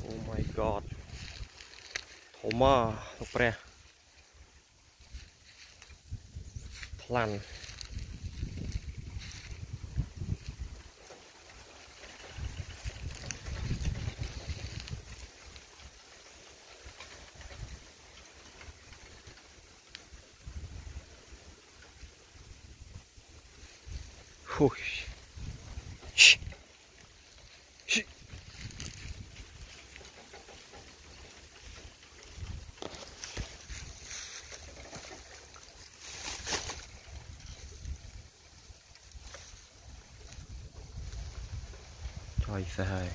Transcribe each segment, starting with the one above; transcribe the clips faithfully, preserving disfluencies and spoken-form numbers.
Oh my god. Thoma, lúc pre. Plan. Hui. Shh. Shh. Trời ơi.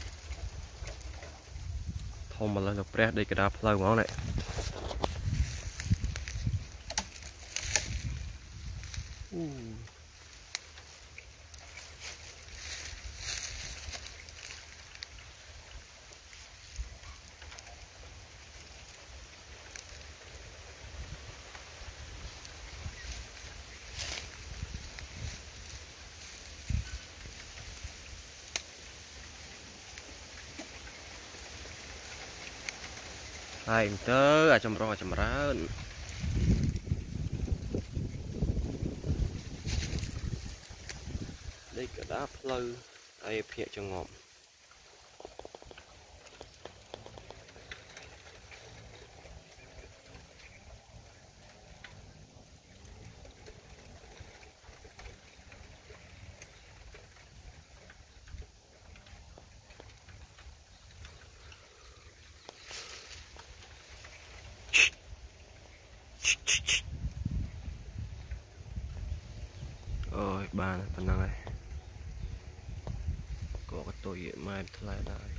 Thông mà lên lục rét đi cái đá lâu ngón này. Uh. Hai tớ ở trong ro trong rán đây cả đá lâu ai phía cho ngọm ôi ba phần năng này có cái tôi mai lại đây